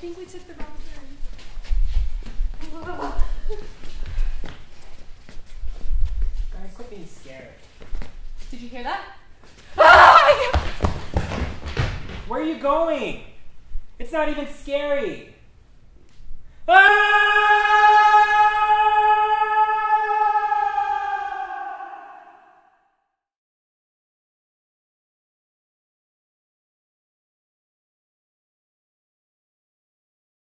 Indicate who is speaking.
Speaker 1: think we took the wrong turn.
Speaker 2: Guys, quit being scared.
Speaker 1: Did you hear that?
Speaker 2: Where are you going? It's not even scary. Ah!